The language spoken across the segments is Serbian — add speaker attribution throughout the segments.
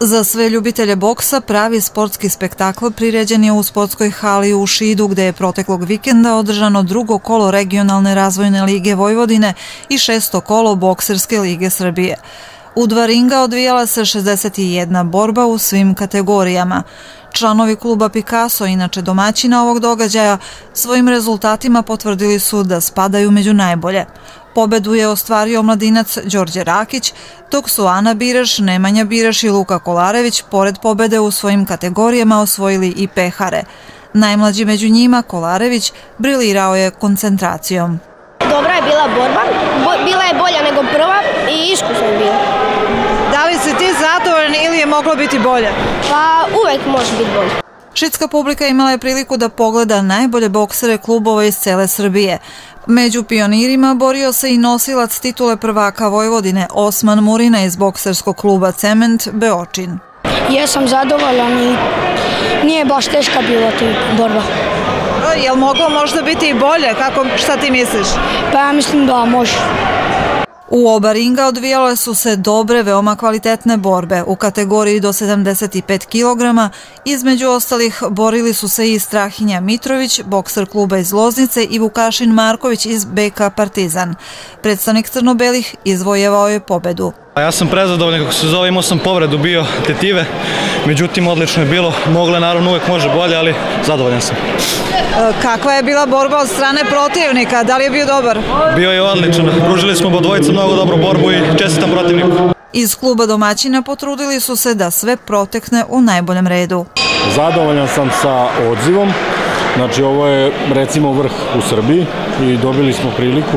Speaker 1: Za sve ljubitelje boksa pravi sportski spektakl priređen je u sportskoj hali u Šidu, gde je proteklog vikenda održano drugo kolo regionalne razvojne lige Vojvodine i šesto kolo bokserske lige Srbije. U dva ringa odvijala se 61 borba u svim kategorijama. Članovi kluba Picasso, inače domaćina ovog događaja, svojim rezultatima potvrdili su da spadaju među najbolje. Pobedu je ostvario mladinac Đorđe Rakić, dok su Ana Biraš, Nemanja Biraš i Luka Kolarević pored pobede u svojim kategorijama osvojili i pehare. Najmlađi među njima, Kolarević, brilirao je koncentracijom.
Speaker 2: Dobra je bila borba, bila je bolja nego prva i iskusna je bila.
Speaker 1: Da li si ti zadovoljan ili je moglo biti bolje?
Speaker 2: Pa uvek može biti bolje.
Speaker 1: Šidska publika imala je priliku da pogleda najbolje boksere klubova iz cele Srbije. Među pionirima borio se i nosilac titule prvaka Vojvodine Osman Murina iz bokserskog kluba Cement Beočin.
Speaker 2: Jesam zadovoljan i nije baš teška bila ta borba.
Speaker 1: Jel moglo možda biti i bolje? Šta ti misliš?
Speaker 2: Pa ja mislim da može.
Speaker 1: U oba ringa odvijale su se dobre, veoma kvalitetne borbe. U kategoriji do 75 kg, između ostalih, borili su se i Strahinja Mitrović, bokser kluba iz Loznice, i Vukašin Marković iz BK Partizan. Predstavnik crno-belih izvojevao je pobedu.
Speaker 3: Ja sam prezadovoljan, kako se zove, imao sam povredu bio tetive, međutim odlično je bilo, moglo je, naravno uvek može bolje, ali zadovoljan sam.
Speaker 1: Kakva je bila borba od strane protivnika, da li je bio dobar?
Speaker 3: Bio je odličan, pružili smo obodvojica mnogo dobru borbu i čestitam protivniku.
Speaker 1: Iz kluba domaćina potrudili su se da sve protekne u najboljem redu.
Speaker 4: Zadovoljan sam sa odzivom, znači ovo je recimo vrh u Srbiji i dobili smo priliku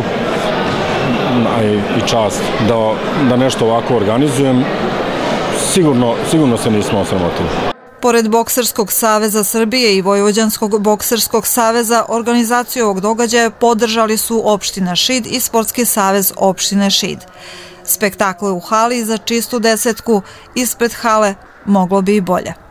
Speaker 4: i čast da nešto ovako organizujem. Sigurno se nismo osramotili.
Speaker 1: Pored Bokserskog saveza Srbije i Vojvođanskog bokserskog saveza, organizaciju ovog događaja podržali su opština Šid i Sportski savez opštine Šid. Spektakl u hali za čistu desetku, ispred hale moglo bi i bolje.